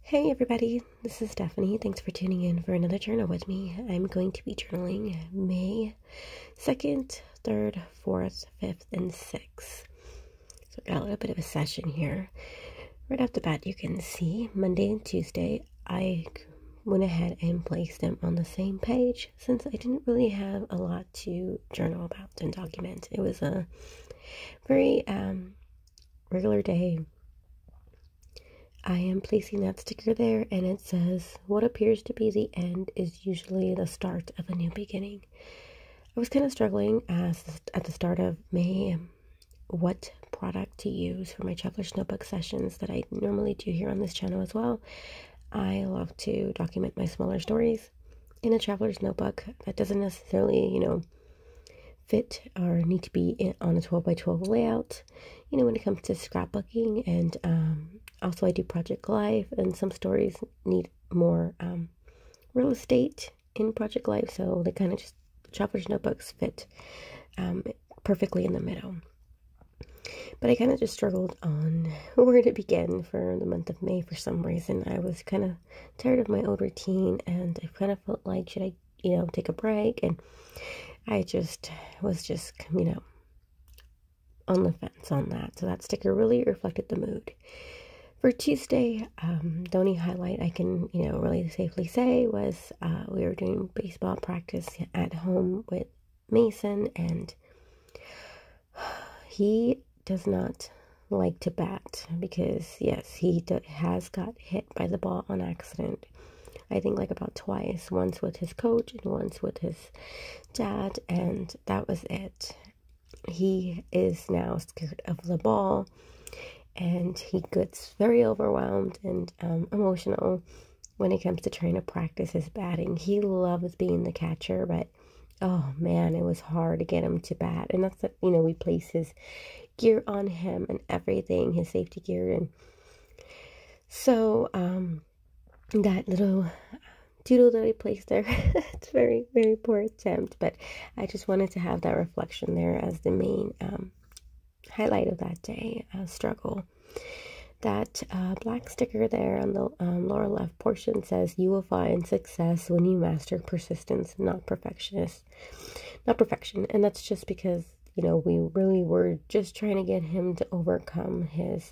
Hey everybody, this is Stephanie. Thanks for tuning in for another journal with me. I'm going to be journaling May 2nd, 3rd, 4th, 5th, and 6th. So I got a little bit of a session here. Right off the bat, you can see Monday and Tuesday, I went ahead and placed them on the same page since I didn't really have a lot to journal about and document. It was a very regular day. I am placing that sticker there, and it says, what appears to be the end is usually the start of a new beginning. I was kind of struggling at the start of May what product to use for my Traveler's Notebook sessions that I normally do here on this channel as well. I love to document my smaller stories in a Traveler's Notebook that doesn't necessarily, fit or need to be on a 12 by 12 layout, when it comes to scrapbooking. And also I do Project Life, and some stories need more real estate in Project Life, so they kind of just, Traveler's Notebooks fit perfectly in the middle. But I kind of just struggled on where to begin for the month of May. For some reason, I was kind of tired of my old routine, and I kind of felt like, should I, take a break? And I was just, on the fence on that. So that sticker really reflected the mood. For Tuesday, the only highlight I can, really safely say was we were doing baseball practice at home with Mason, and he does not like to bat because, yes, he has got hit by the ball on accident. I think like about twice, once with his coach and once with his dad, and that was it. He is now scared of the ball, and he gets very overwhelmed and emotional when it comes to trying to practice his batting. He loves being the catcher, but oh man, it was hard to get him to bat. And that's what, we place his gear on him and everything, his safety gear. And so that little doodle that I placed there, it's very, very poor attempt, but I just wanted to have that reflection there as the main highlight of that day, struggle. That black sticker there on the lower left portion says, you will find success when you master persistence, not perfection. And that's just because, we really were just trying to get him to overcome his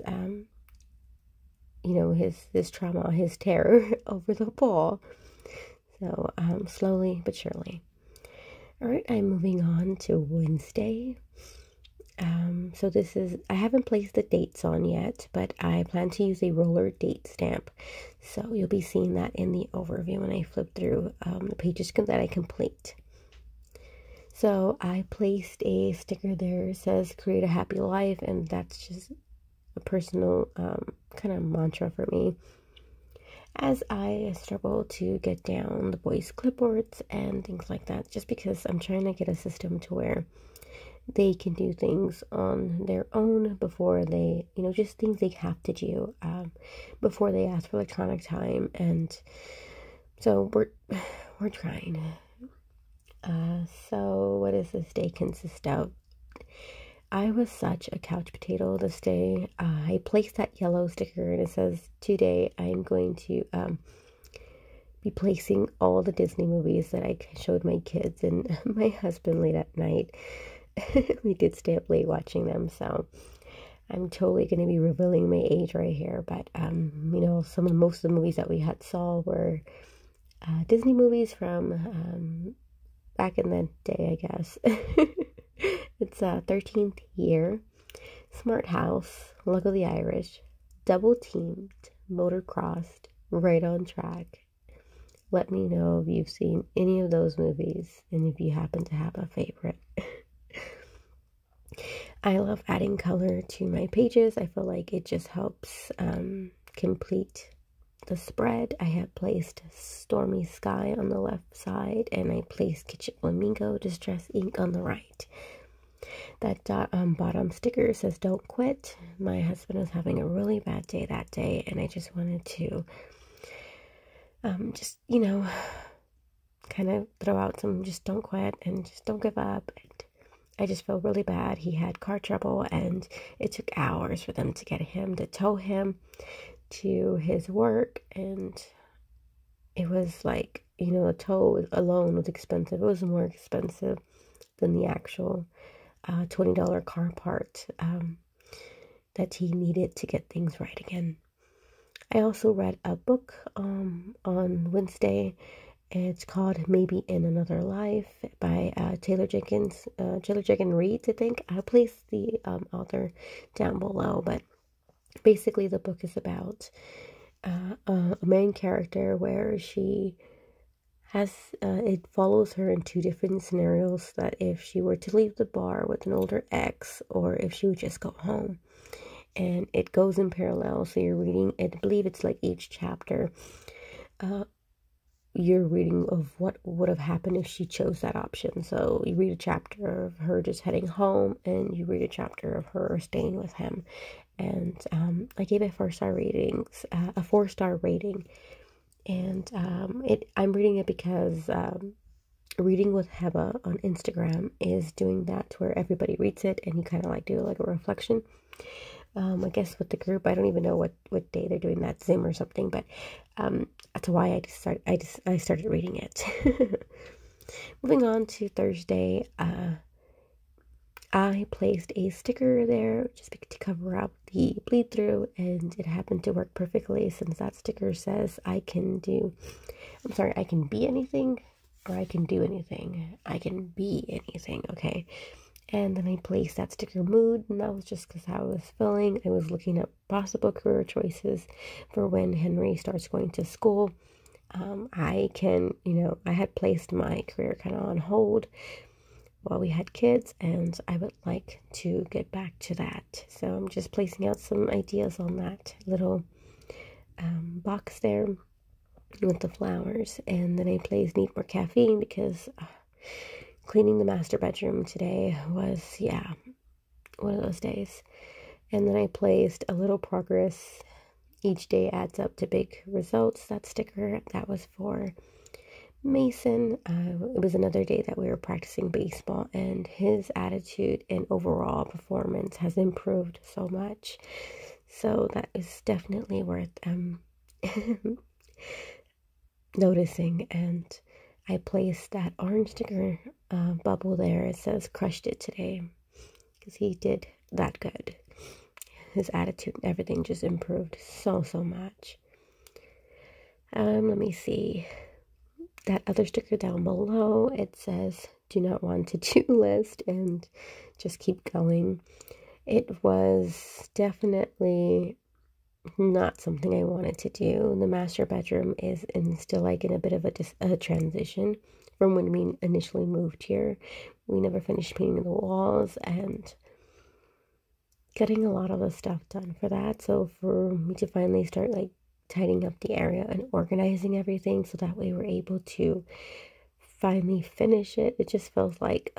his trauma, his terror over the ball. So slowly but surely. All right, I'm moving on to Wednesday. So this is, I haven't placed the dates on yet, but I plan to use a roller date stamp. So you'll be seeing that in the overview when I flip through the pages that I complete. So I placed a sticker there that says create a happy life, and that's just a personal kind of mantra for me as I struggle to get down the boys' clipboards and things like that, just because I'm trying to get a system to where they can do things on their own before they, just things they have to do before they ask for electronic time. And so we're trying. So what does this day consist of? I was such a couch potato this day. I placed that yellow sticker, and it says, today I'm going to be placing all the Disney movies that I showed my kids and my husband late at night. We did stay up late watching them, so I'm totally going to be revealing my age right here. But most of the movies that we had saw were Disney movies from back in the day, I guess. It's 13th Year, Smart House, Luck of the Irish, Double Teamed, Motorcrossed, Right on Track. Let me know if you've seen any of those movies and if you happen to have a favorite. I love adding color to my pages. I feel like it just helps complete the spread. I have placed Stormy Sky on the left side, and I placed Kitchen Flamingo Distress Ink on the right. That bottom sticker says don't quit. My husband was having a really bad day that day, and I just wanted to kind of throw out some just don't quit and just don't give up. And I just felt really bad. He had car trouble, and it took hours for them to get him to tow him to his work, and it was like, you know, a tow alone was expensive. It was more expensive than the actual $20 car part that he needed to get things right again. I also read a book on Wednesday. It's called Maybe in Another Life by Taylor Jenkins. Taylor Jenkins Reid, I think. I'll place the author down below. But basically, the book is about a main character where she has, it follows her in two different scenarios, that if she were to leave the bar with an older ex, or if she would just go home. And it goes in parallel, so you're reading, I believe it's like each chapter, you're reading of what would have happened if she chose that option. So you read a chapter of her just heading home, and you read a chapter of her staying with him. And I gave it 4-star ratings, a 4-star rating. And I'm reading it because Reading with Heba on Instagram is doing that, where everybody reads it and you kind of like do like a reflection. I guess with the group, I don't even know what day they're doing that, Zoom or something, but that's why I started reading it. Moving on to Thursday, I placed a sticker there just to cover up the bleed through, and it happened to work perfectly, since that sticker says I can be anything, or I can do anything. I can be anything, okay? And then I placed that sticker mood, and that was just because I was feeling. I was looking at possible career choices for when Henry starts going to school. I had placed my career kind of on hold while we had kids, and I would like to get back to that. So I'm just placing out some ideas on that little box there with the flowers. And then I placed need more caffeine, because cleaning the master bedroom today was, yeah, one of those days. And then I placed a little progress. Each day adds up to big results. That sticker, that was for Mason. It was another day that we were practicing baseball, and his attitude and overall performance has improved so much. So that is definitely worth noticing. And I placed that orange sticker bubble there. It says crushed it today, because he did that good. His attitude and everything just improved so much. Let me see. That other sticker down below, it says do not want to do list, and just keep going. It was definitely not something I wanted to do. The master bedroom is still like in a bit of a transition from when we initially moved here. We never finished painting the walls and getting a lot of the stuff done for that. So for me to finally start like tidying up the area and organizing everything, so that way we're able to finally finish it, it just feels like,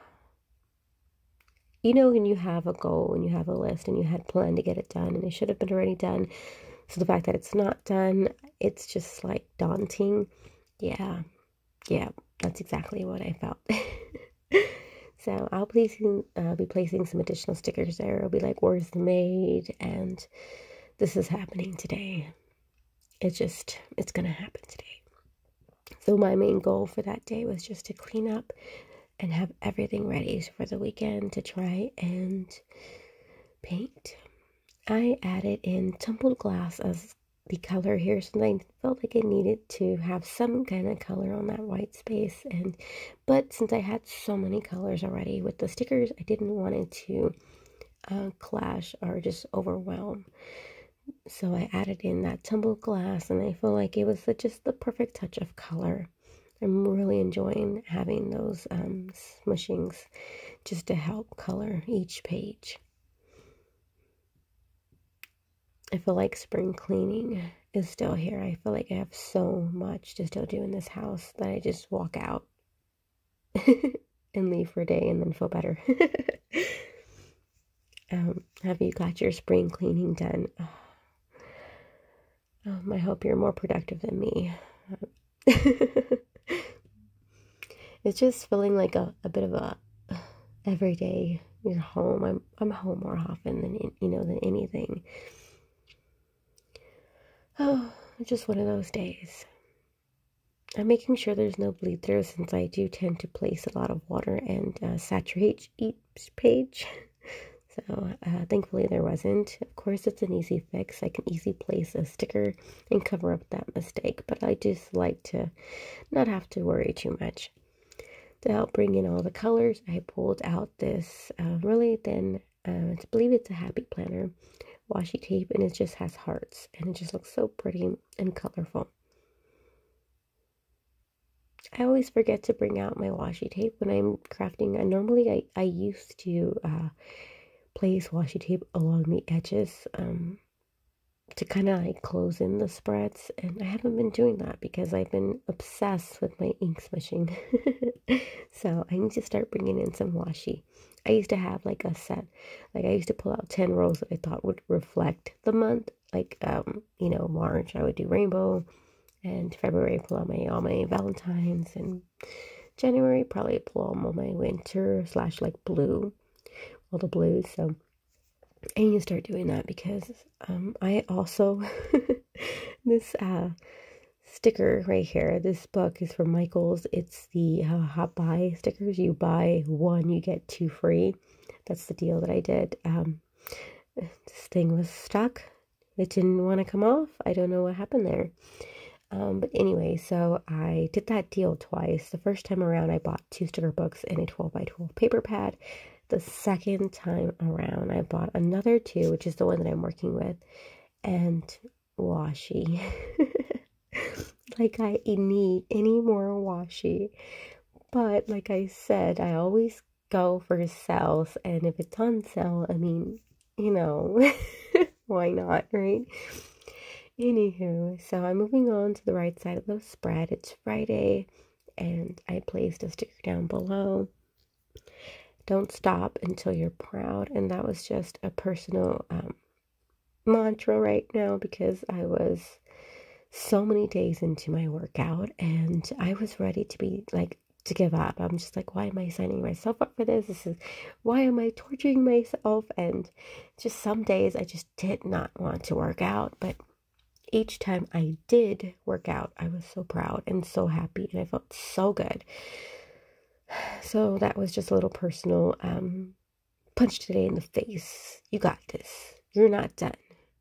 you know, when you have a goal and you have a list and you had planned to get it done and it should have been already done, so the fact that it's not done, it's just like daunting. Yeah, that's exactly what I felt. So I'll be placing some additional stickers there. It'll be like, where's the maid? And this is happening today. It's gonna happen today. So my main goal for that day was just to clean up and have everything ready for the weekend to try and paint. I added in tumbled glass as the color here, so I felt like I needed to have some kind of color on that white space. But since I had so many colors already with the stickers, I didn't want it to clash or just overwhelm. So I added in that tumbled glass, and I feel like it was just the perfect touch of color. I'm really enjoying having those smushings just to help color each page. I feel like spring cleaning is still here. I feel like I have so much to still do in this house that I just walk out and leave for a day and then feel better. Have you got your spring cleaning done? I hope you're more productive than me. It's just feeling like a bit of every day you're home. I'm home more often than anything. Oh, it's just one of those days. I'm making sure there's no bleed through since I do tend to place a lot of water and saturate each page. So thankfully there wasn't. Of course, it's an easy fix. I can easily place a sticker and cover up that mistake, but I just like to not have to worry too much. To help bring in all the colors, I pulled out this really thin, I believe it's a Happy Planner washi tape, and it just has hearts, and it just looks so pretty and colorful. I always forget to bring out my washi tape when I'm crafting, and normally I used to place washi tape along the edges to kind of like close in the spreads, and I haven't been doing that because I've been obsessed with my ink smishing. So I need to start bringing in some washi. I used to have like a set, like I used to pull out 10 rows that I thought would reflect the month, like March I would do rainbow, and February pull out all my Valentines, and January probably pull out all my winter / like blue, all the blues. So I need to start doing that because I also this sticker right here, this book is from Michaels. It's the hot buy stickers. You buy one, you get 2 free. That's the deal that I did. This thing was stuck. It didn't want to come off. I don't know what happened there. But anyway, so I did that deal twice. The first time around, I bought 2 sticker books and a 12x12 paper pad. The second time around, I bought another 2, which is the one that I'm working with, and washi. Like I need any more washi. But like I said, I always go for sales, and if it's on sale, I mean, why not, right? Anywho, so I'm moving on to the right side of the spread. It's Friday, and I placed a sticker down below. Don't stop until you're proud. And that was just a personal mantra right now because I was so many days into my workout and I was ready to be like to give up. I'm just like, why am I signing myself up for this? Why am I torturing myself? And just some days I just did not want to work out, but each time I did work out, I was so proud and so happy, and I felt so good. So that was just a little personal punch today in the face. You got this. You're not done.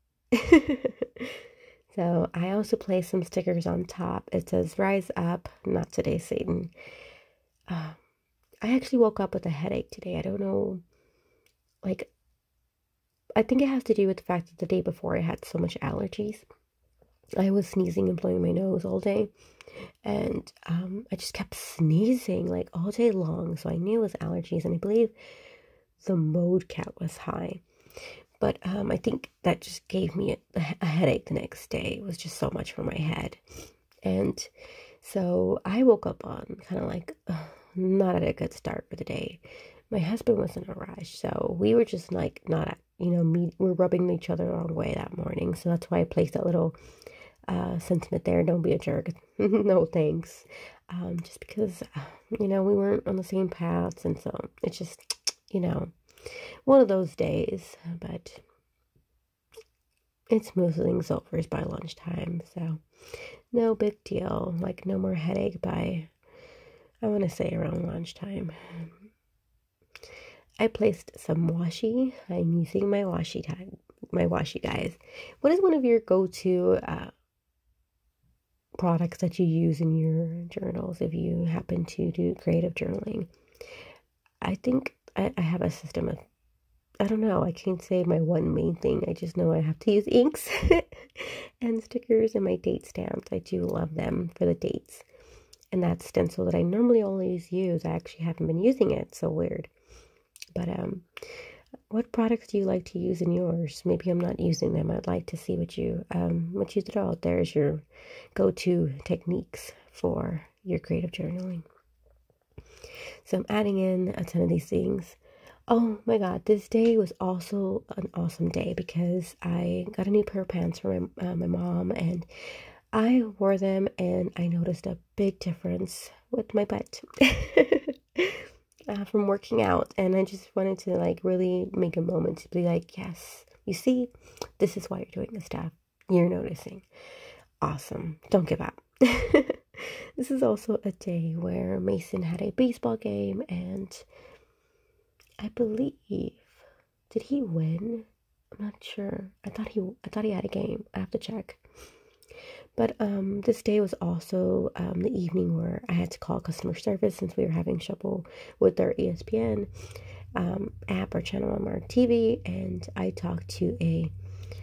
So I also placed some stickers on top. It says, "Rise up, not today, Satan." I actually woke up with a headache today. I don't know, like, I think it has to do with the fact that the day before I had so much allergies. I was sneezing and blowing my nose all day, and I just kept sneezing like all day long, so I knew it was allergies, and I believe the mode count was high. But I think that just gave me a headache the next day. It was just so much for my head. And so I woke up on kind of like not at a good start for the day. My husband was in a rush, so we were just like not at, we're rubbing each other the wrong way that morning. So that's why I placed that little sentiment there. Don't be a jerk. No thanks. Just because, we weren't on the same paths. And so it's just, one of those days. But it's smoothing over by lunchtime. So no big deal. Like no more headache by, I want to say around lunchtime. I placed some washi. I'm using my washi guys. What is one of your go-to products that you use in your journals if you happen to do creative journaling? I think I have a system of, I don't know, I can't say my one main thing. I just know I have to use inks and stickers and my date stamps. I do love them for the dates. And that stencil that I normally always use, I actually haven't been using it. So weird. But what products do you like to use in yours? Maybe I'm not using them. I'd like to see what you throw out there as your go-to techniques for your creative journaling. So I'm adding in a ton of these things. Oh my god, this day was also an awesome day because I got a new pair of pants for my mom, and I wore them and I noticed a big difference with my butt. from working out, and I just wanted to like really make a moment to be like, yes, you see, this is why you're doing this stuff. You're noticing. Awesome. Don't give up. This is also a day where Mason had a baseball game, and I believe, did he win? I'm not sure. I thought he had a game. I have to check. But this day was also the evening where I had to call customer service since we were having trouble with our ESPN app or channel on our TV, and I talked to a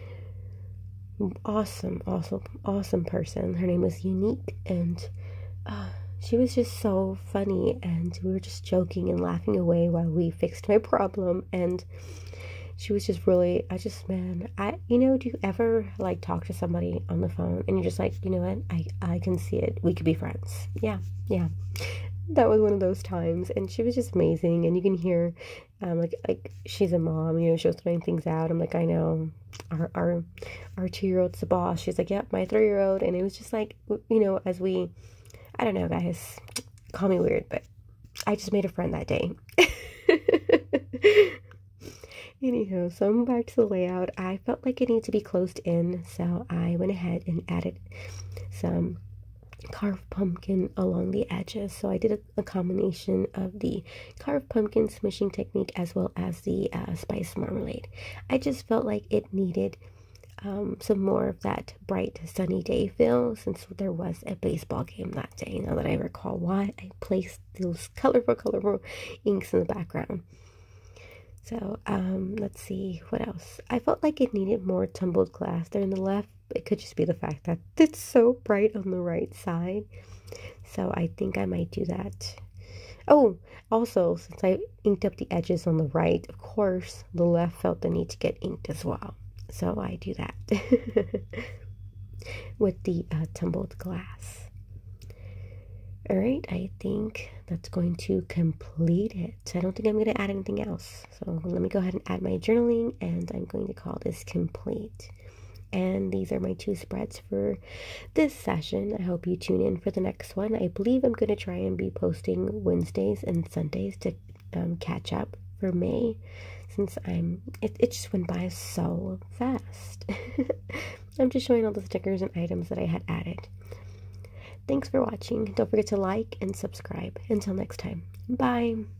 awesome person. Her name was Unique, and she was just so funny, and we were just joking and laughing away while we fixed my problem. And she was just really, do you ever like talk to somebody on the phone and you're just like, you know what, I can see it, we could be friends. Yeah, that was one of those times. And she was just amazing, and you can hear like she's a mom, she was throwing things out. I'm like, I know, our 2-year-old's the boss. She's like, yep, my 3-year-old. And it was just like, as we, I don't know, guys, call me weird, but I just made a friend that day. Anyhow, so I'm back to the layout. I felt like it needed to be closed in, so I went ahead and added some carved pumpkin along the edges. So I did a combination of the carved pumpkin smishing technique as well as the spice marmalade. I just felt like it needed some more of that bright sunny day feel, since there was a baseball game that day. Now that I recall why I placed those colorful inks in the background. So let's see what else. I felt like it needed more tumbled glass there in the left. It could just be the fact that it's so bright on the right side. So I think I might do that. Oh, also, since I inked up the edges on the right, of course, the left felt the need to get inked as well. So I do that with the tumbled glass. Alright, I think that's going to complete it. I don't think I'm going to add anything else. So let me go ahead and add my journaling, and I'm going to call this complete. And these are my 2 spreads for this session. I hope you tune in for the next one. I believe I'm going to try and be posting Wednesdays and Sundays to catch up for May, since it just went by so fast. I'm just showing all the stickers and items that I had added. Thanks for watching. Don't forget to like and subscribe. Until next time. Bye.